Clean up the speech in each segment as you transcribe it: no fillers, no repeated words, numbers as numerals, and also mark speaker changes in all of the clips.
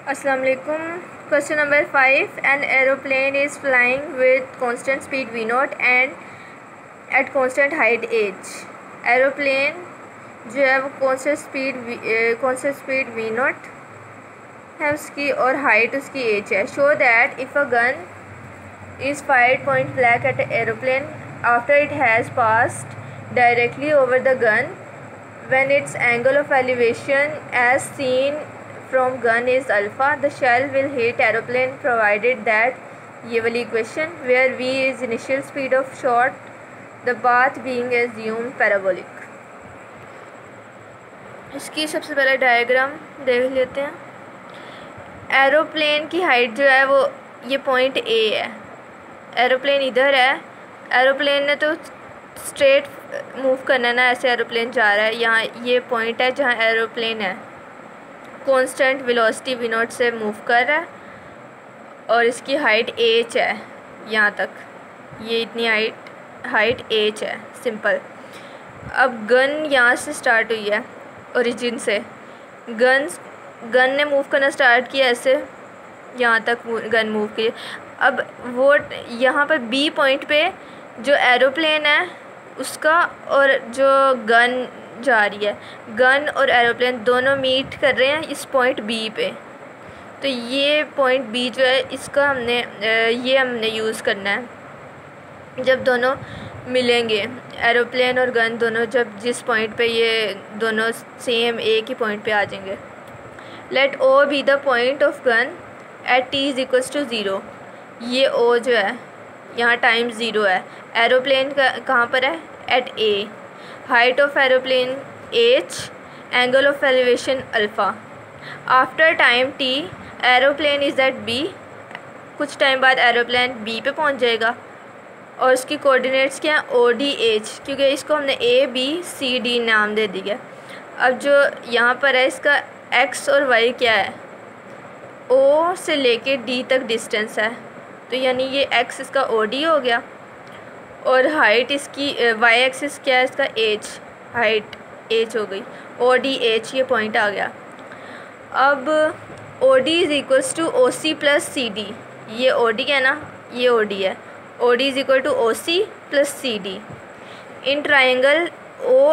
Speaker 1: अस्सलाम वालेकुम। Question number 5, an aeroplane is flying with constant speed v naught and at constant height h। Aeroplane जो है वो constant speed v not है उसकी और हाइट उसकी h है। Show that if a gun is fired point blank at aeroplane after it has passed directly over the gun when its angle of elevation as seen from gun is alpha, the shell will hit aeroplane provided that ये वाली equation where v is initial speed of shot, the path being assumed parabolic। इसकी सबसे पहले diagram देख लेते हैं। Aeroplane की height जो है वो ये पॉइंट ए है। एरोप्लेन इधर है। एरोप्लेन ने तो स्ट्रेट मूव करना ना, ऐसे एरोप्लेन जा रहा है। यहाँ ये पॉइंट है जहाँ एरोप्लेन है, कांस्टेंट वेलोसिटी v नॉट से मूव कर रहा है और इसकी हाइट h है। यहाँ तक ये इतनी हाइट h है। सिंपल। अब गन यहाँ से स्टार्ट हुई है, ओरिजिन से। गन ने मूव करना स्टार्ट किया ऐसे, यहाँ तक गन मूव की। अब वो यहाँ पर बी पॉइंट पे जो एरोप्लेन है उसका और जो गन जा रही है, गन और एरोप्लेन दोनों मीट कर रहे हैं इस पॉइंट बी पे। तो ये पॉइंट बी जो है इसका हमने यूज़ करना है जब दोनों मिलेंगे। एरोप्लेन और गन दोनों जब जिस पॉइंट पे ये दोनों सेम एक ही पॉइंट पे आ जाएंगे। Let O be the point of gun at t is equals to zero. ये ओ जो है यहाँ टाइम ज़ीरो है। एरोप्लेन का कहाँ पर है? At A. Height of aeroplane h, angle of elevation alpha. After time t aeroplane is at b। कुछ टाइम बाद एरोप्लेन b पे पहुंच जाएगा और उसकी कोऑर्डिनेट्स क्या है? o d h, क्योंकि इसको हमने a b c d नाम दे दिया। अब जो यहाँ पर है इसका x और y क्या है? o से लेके d तक डिस्टेंस है, तो यानी ये x इसका o d हो गया और हाइट इसकी y एक्सिस क्या है इसका? h, हाइट h हो गई। o d h ये पॉइंट आ गया। अब o d is equals to o c plus C D. ये o d है ना, ये o d है। o d is equal to o c plus C D. In triangle o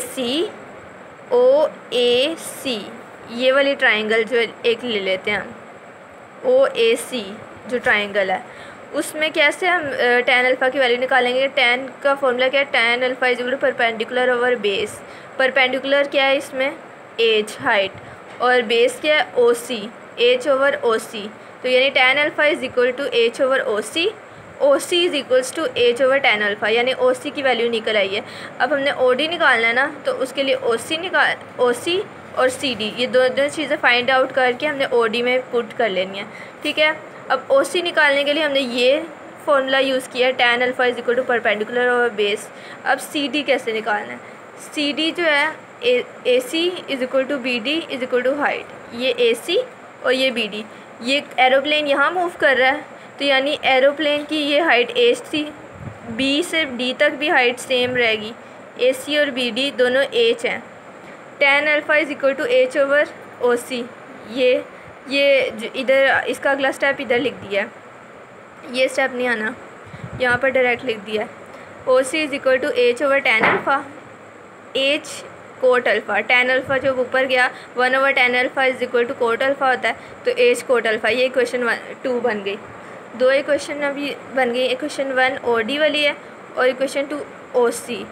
Speaker 1: a c, ये वाली ट्राइंगल जो एक ले लेते हैं हम, o a c जो ट्राइंगल है उसमें कैसे हम tan अल्फ़ा की वैल्यू निकालेंगे? tan का फॉर्मूला क्या है? tan alpha is equal to perpendicular over base. Perpendicular क्या है इसमें? h, हाइट, और बेस क्या है? o c, h over o c। तो यानी tan alpha is equal to h over o c, o c is equals to h over tan alpha, यानी o c की वैल्यू निकल आई है। अब हमने o d निकालना है ना, तो उसके लिए o c और c d ये दो चीज़ें फाइंड आउट करके हमने o d में पुट कर लेनी है। ठीक है। अब o c निकालने के लिए हमने ये फॉर्मूला यूज़ किया है, tan alpha is equal to perpendicular over base. अब c d कैसे निकालना है? c d जो है A C is equal to B D is equal to height. ये ए सी और ये बी डी। ये एरोप्लेन यहाँ मूव कर रहा है, तो यानी एरोप्लेन की ये हाइट h थी, b से d तक भी हाइट सेम रहेगी। ए सी और बी डी दोनों h हैं। tan alpha is equal to h over O C. ये इधर इसका अगला स्टेप इधर लिख दिया है, ये स्टेप नहीं आना, यहाँ पर डायरेक्ट लिख दिया है। O C is equal to h over tan alpha, h cot alpha. tan alpha जो ऊपर गया 1 over tan alpha is equal to cot alpha होता है, तो h कोट अल्फ़ा। ये इक्वेशन 2 बन गई। दो इक्वेशन अभी बन गई। इक्वेशन 1 ओ डी वाली है और इक्वेशन 2 ओ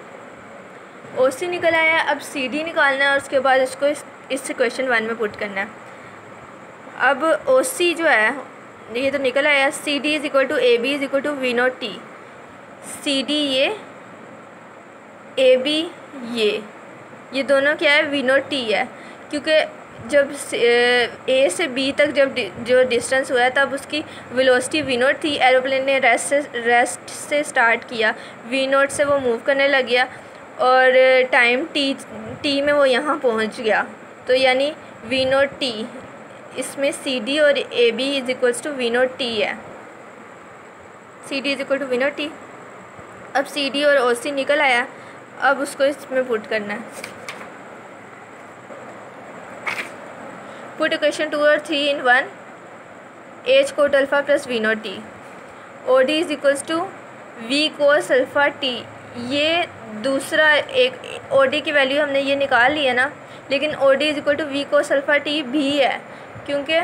Speaker 1: सी निकल आया। अब सी डी निकालना है और उसके बाद इसको इस इक्वेशन 1 में पुट करना है। अब ओ सी जो है ये तो निकल आया। C D is equal to A B is equal to V naught T. C D ये, ए बी ये दोनों क्या है? वी नॉट टी है, क्योंकि जब ए से बी तक जब जो डिस्टेंस हुआ है तब उसकी वेलोसिटी वी नॉट थी। एरोप्लेन ने रेस्ट से स्टार्ट किया, वी नॉट से वो मूव करने लग गया और टाइम टी में वो यहाँ पहुँच गया, तो यानी वी नॉट टी। इसमें सी डी और A B is equals to V naught T है। C D is equal to V naught T. अब सी डी और ओ सी निकल आया, अब उसको इसमें पुट करना है। पुट इक्वेशन 2 और 3 in one, H cot alpha plus V naught T, O D is equals to V cos alpha T. ये दूसरा एक ओ डी की वैल्यू हमने ये निकाल ली है ना, लेकिन O D is equal to V cos alpha T भी है, क्योंकि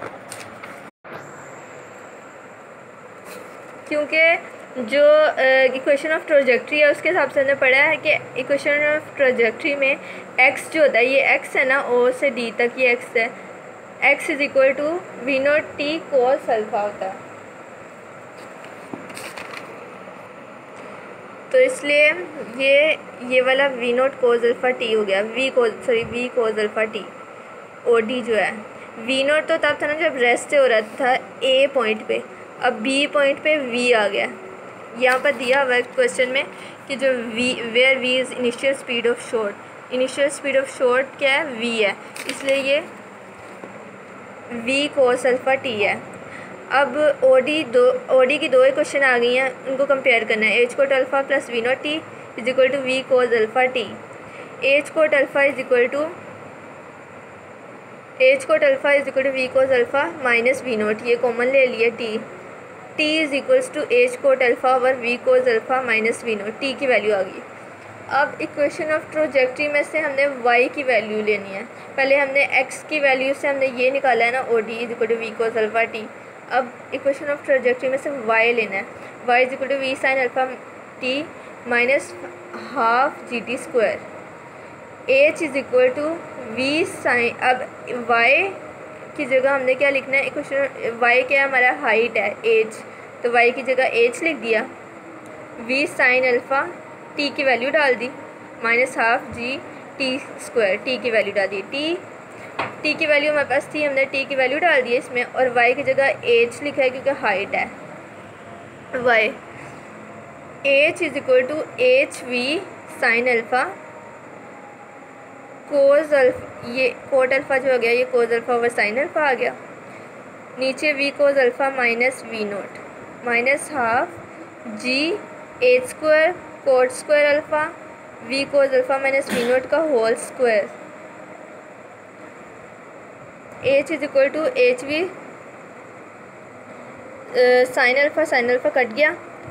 Speaker 1: जो इक्वेशन ऑफ ट्रोजेक्ट्री है उसके हिसाब से हमने पढ़ा है कि इक्वेशन ऑफ ट्रोजेक्ट्री में एक्स जो होता है, ये एक्स है ना, ओ से डी तक ये एक्स है, X is equal to V naught T cos alpha होता है। तो इसलिए ये वाला V naught cos alpha T हो गया, V cos alpha T. O D जो है, वी नॉट तो तब था ना जब रेस्ट हो रहा था ए पॉइंट पे, अब बी पॉइंट पे वी आ गया। यहाँ पर दिया हुआ है क्वेश्चन में कि जो where V is initial speed of shot, initial speed of shot क्या है, वी है, इसलिए ये वी कोस अल्फ़ा टी है। अब ओ डी की दो इक्वेशन आ गई हैं, उनको कंपेयर करना है। H cot alpha plus V naught T is equal to V cos alpha T. H cot alpha is equal to V cos alpha minus V naught, ये कॉमन ले लिया T. T is equals to H cot alpha over V cos alpha minus V naught, T की value आ गई। अब equation of trajectory में से हमने y की वैल्यू लेनी है। पहले हमने x की वैल्यू से हमने ये निकाला है ना, O D is equal to V cos alpha T. अब इक्वेशन ऑफ ट्रोजेक्ट्री में से y लेना है, y is equal to V sine alpha T minus half G T square. h is equal to V sine, अब y की जगह हमने क्या लिखना है, इक्वेशन y क्या है हमारा, हाइट है h, तो y की जगह h लिख दिया, v साइन अल्फ़ा t की वैल्यू डाल दी minus half G T square, t की वैल्यू डाल दी। t की वैल्यू हमारे पास थी, हमने t की वैल्यू डाल दी है इसमें, और y की जगह h लिखा है क्योंकि हाइट है y। h is equal to H V sine alpha cos alpha, ये कोट अल्फ़ा जो हो गया ये cos alpha over sine alpha आ गया, नीचे V cos alpha minus V naught minus half G H square cot square alpha V cos alpha minus V naught का whole square. H is equal to H V sine alpha cut गया,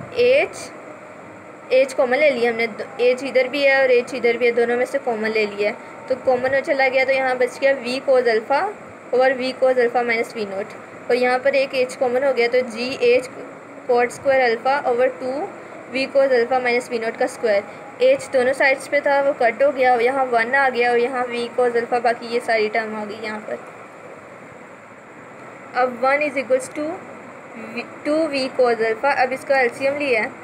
Speaker 1: H common ले लिया हमने, H इधर भी है और H इधर भी है, दोनों में से कॉमन ले लिया है, तो कॉमन में चला गया, तो यहाँ बच गया V cos alpha over V cos alpha minus V naught, और यहाँ पर एक एच कॉमन हो गया, तो G H cot square alpha over 2 V cos alpha minus V naught का स्क्वायर। एच दोनों साइड्स पे था वो कट हो गया, और यहाँ 1 आ गया, और यहाँ वी कोस अल्फ़ा, बाकी ये सारी टर्म आ गई यहाँ पर। अब 1 is equals to 2 V cos alpha, अब इसका एलसीएम लिया है,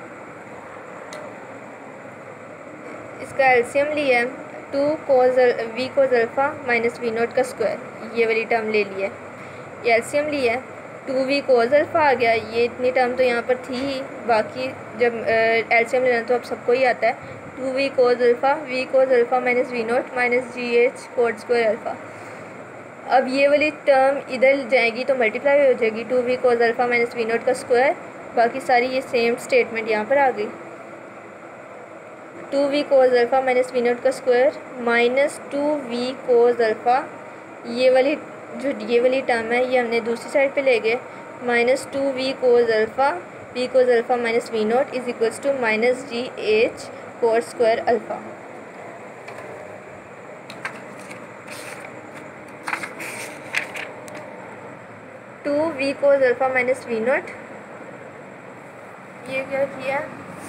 Speaker 1: है 2 V cos alpha minus V naught का स्क्वायर, ये वाली टर्म ले लिया है, ये एलसीएम लिया है, 2 वी कोस अल्फ़ा आ गया, ये इतनी टर्म तो यहाँ पर थी ही, बाकी जब एलसीएम लेना तो अब सबको ही आता है, 2 V cos alpha minus V naught minus G H cot square alpha. अब ये वाली टर्म इधर जाएगी तो मल्टीप्लाई हो जाएगी, 2 V cos alpha minus V naught का स्क्वायर, बाकी सारी ये सेम स्टेटमेंट यहाँ पर आ गई, 2 V cos alpha minus V naught का square minus 2 V cos alpha, ये वाली टर्म है ये हमने दूसरी साइड पे ले गए, minus 2 V cos alpha minus V naught is equals to minus G H cos square alpha. Two V cos alpha minus V naught, ये क्या किया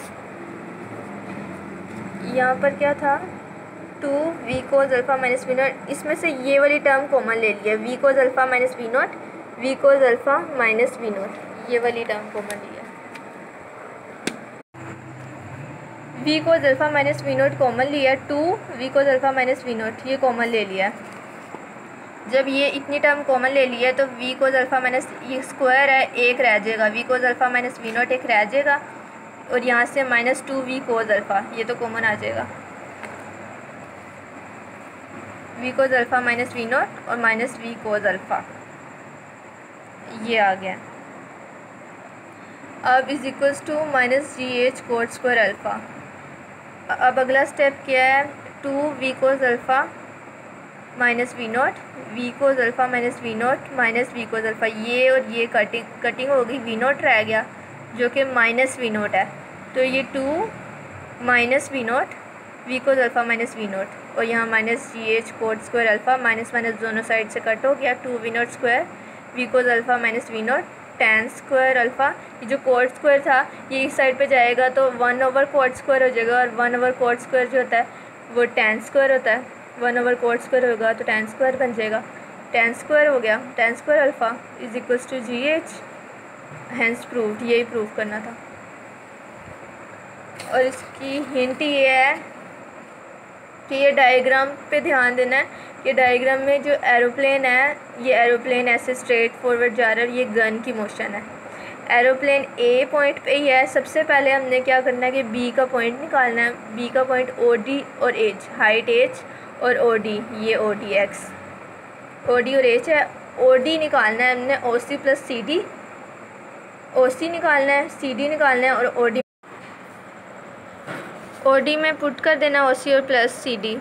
Speaker 1: यहाँ पर क्या था, 2 V cos alpha minus V naught, इसमें से ये वाली टर्म कॉमन ले लिया, V cos alpha minus V naught, V cos alpha minus V naught, ये वाली टर्म कॉमन लिया, V cos alpha minus V naught common लिया, 2 V cos alpha minus V naught ये कॉमन ले लिया। जब ये इतनी टर्म कॉमन ले लिया तो वी कोस अल्फ़ा माइनस, ये स्क्वायर है एक रह जाएगा, V cos alpha minus V naught एक रह जाएगा, और यहाँ से माइनस 2 वी कोस अल्फ़ा ये तो कॉमन आ जाएगा, V cos alpha minus V naught और माइनस वी कोस अल्फ़ा ये आ गया। अब is equals to minus G H cot square alpha. अब अगला स्टेप क्या है, 2 V cos alpha minus V naught, V cos alpha minus V naught minus V cos alpha, ये और ये कटिंग हो गई, वी नॉट रह गया जो कि माइनस वी नॉट है, तो ये 2 minus V naught V cos alpha minus V naught, और यहाँ minus G H cot square alpha, minus minus दोनों साइड से कट हो गया, 2 V naught square V cos alpha minus V naught tan square alpha. ये जो code square था ये इस साइड पे जाएगा तो 1 ओवर कोड स्क्वायर हो जाएगा, और 1 ओवर कोड स्क्वायर जो होता है वो tan स्क्वायर होता है, 1 ओवर कोड स्क्वायर होगा तो tan स्क्वायर बन जाएगा, tan स्क्वायर हो गया, tan square alpha is equals to G H, hence proved, यही प्रूव करना था। और इसकी हिंट ये है कि ये डायग्राम पे ध्यान देना है, ये डायग्राम में जो एरोप्लेन है, ये एरोप्लेन ऐसे स्ट्रेट फॉरवर्ड जा रहा है, ये गन की मोशन है। एरोप्लेन ए पॉइंट पे ही है, सबसे पहले हमने क्या करना है कि बी का पॉइंट निकालना है, बी का पॉइंट ओ डी और एच, हाइट एच और ओ डी, ये O D X, O D और एच है, ओ डी निकालना है हमने, ओ सी प्लस सी डी, ओ सी निकालना है, सी डी निकालना है, और ओ डी में पुट कर देना ओ सी और प्लस सी डी।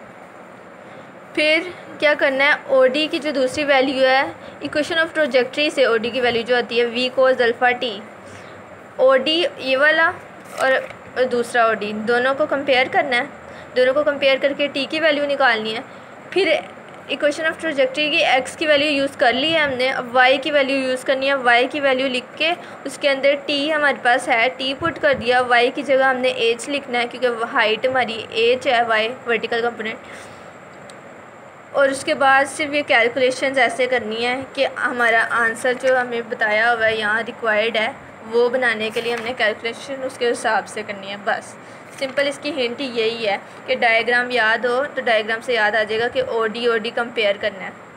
Speaker 1: फिर क्या करना है, ओ डी की जो दूसरी वैल्यू है, इक्वेशन ऑफ ट्रोजेक्ट्री से ओ डी की वैल्यू जो आती है V cos alpha T, O D ये वाला और दूसरा ओ डी, दोनों को कंपेयर करना है, दोनों को कंपेयर करके टी की वैल्यू निकालनी है। फिर इक्वेशन ऑफ ट्रोजेक्ट्री की एक्स की वैल्यू यूज़ कर ली है हमने, अब वाई की वैल्यू यूज़ करनी है, वाई की वैल्यू लिख के उसके अंदर टी हमारे पास है, टी पुट कर दिया, वाई की जगह हमने एच लिखना है क्योंकि हाइट हमारी एच है, वाई वर्टिकल कंपोनेंट, और उसके बाद सिर्फ ये कैलकुलेशंस ऐसे करनी है कि हमारा आंसर जो हमें बताया हुआ है यहाँ रिक्वायर्ड है वो बनाने के लिए हमने कैलकुलेशन उसके हिसाब से करनी है, बस सिंपल इसकी हिंट यही है कि डायग्राम याद हो तो डायग्राम से याद आ जाएगा कि ओ डी कंपेयर करना है।